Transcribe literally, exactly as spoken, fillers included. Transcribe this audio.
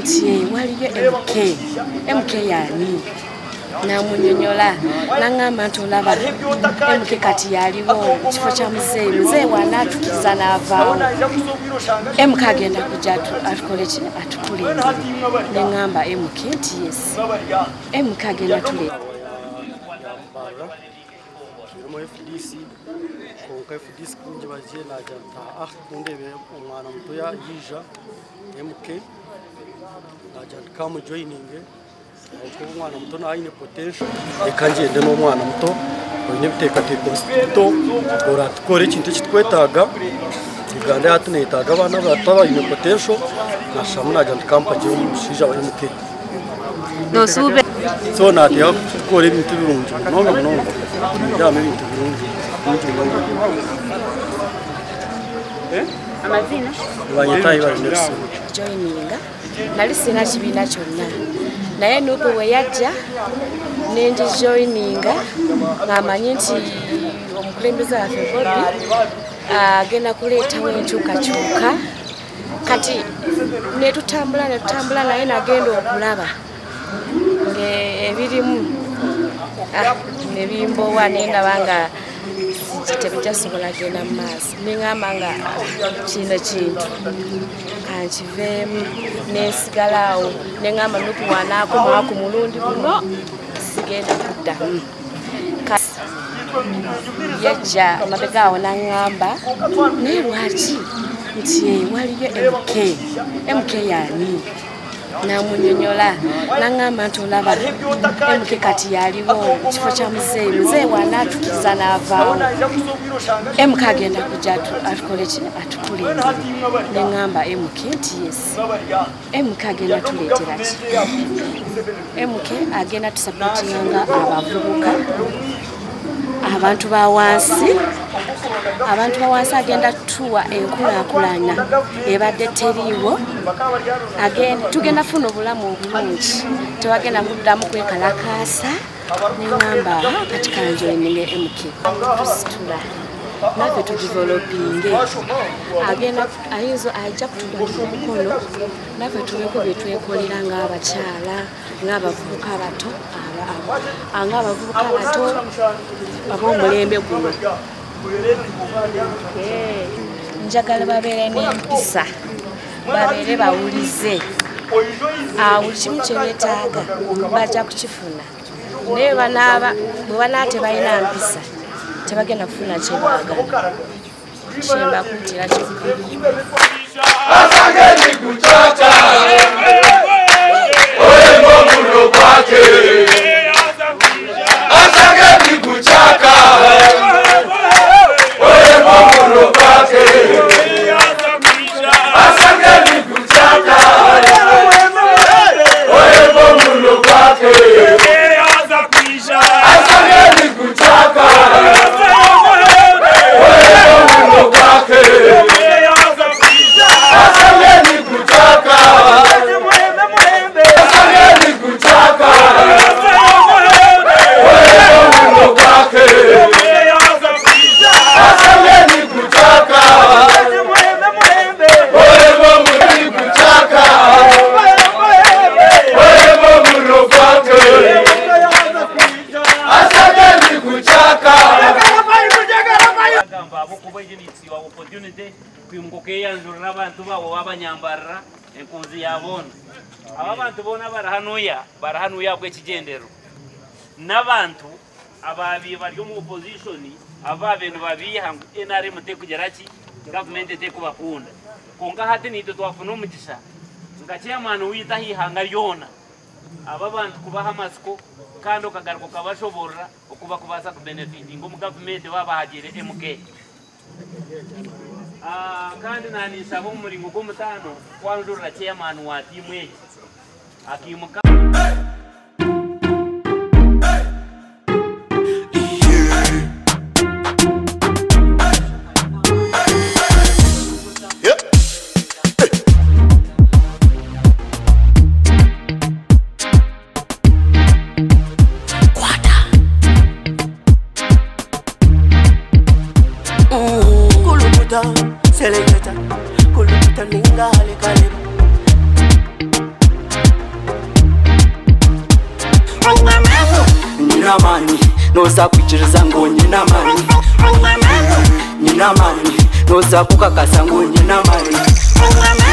nti waliyo M K M K yani namunyonyola nangamba nti olaba M K kati yaliwo kifo kya muzeeyi muzeeyi wanaatukiza n'avaawo M K agenda kujja atukole ki atukulembere neŋŋamba M K nti yes M K agenda tuleeta F D C konka F D C kunje baje najanta ah kundebe umwana muto ya yija M K najanta kamu joining ko umwana muto na ine potential ekanje ende no mwana muto oyine biteka te constituto ora tukore kintu kitwetaga Uganda yatunetaga abana bataba ine potential na shamu najanta kampa je umushija wa M K no sube so na te tukore ibintu birungi nonga nonga ndame ibintu birungi eh amazina banyitayi bari nersi joininga nali sina kibiina kyonna naye nuko we yajja nenji joininga ngamanyi nti omukulembeze waffe Bobby agenda kuleetawo enkyukakyuka kati netutambula netutambula naye nagenda okulaba ebirimu nebimbowa nendaba nga tebikyasobola genda mu maaso neŋŋamba nga kino kintu kankiveemu nensigalawo neŋŋamba nuku wanaakomawo ku mulundi guno sigenda kuddamu yajja mabegaawo naŋŋamba naye lwaki nti waliyo M K M K yani namunyonyola naŋŋamba nti olaba M K kati yaliwo kifo kya muzeeyi muzeeyi wanaatukiza n'avaawo M K agenda kujja atukole ki atukulembere neŋŋamba M K nti yes M K agenda tuleetera ki M K agenda tusapootinganga abavubuka abantu ba wansi abantu ba wansi agenda tuwa enkulaakulana ebadde teriiwo agenda tugenda funa obulamu obulungi tewagenda kuddamu kwekalakaasa neŋŋamba kati kanjoininge M K tusitula naffe tudevelopinge agenda ayinza ajja kutugwanira omukono naffe tuweko bye twekolera ng'abakyala ng'abavubuka abato ng'abavubuka abato ab'omulembe guno njagala babeere n'empisa babeere bawulize buli kimu kye beetaaga bajja kukifuna naye bwe banaa tebalina mpisa tebagenda kufuna kye baagala kyembakuutira kyokka Mbarara enkunzi yabona abantu bona barahanuya barahanuya bw'ekigendero n'abantu ababi bari mu opposition ababenu babihangu N R M te kugera ki government te kubakunda konka hati ni twafuna umugisha nga chairman wita hihanga lyona aba bantu kubaha masiko kandi okagaruka kabashobora okuba kubasa ku benefit ngo mu government babahagire M K Ah, kandi nani sabo muringo gomutano kwanzura chairman wa timu ye akimuka Selecta, kuluta ninga hale kaleba. nyina mani noza kwikiriza ngo nyina mani nyina mani noza kukakasa ngo nyina mani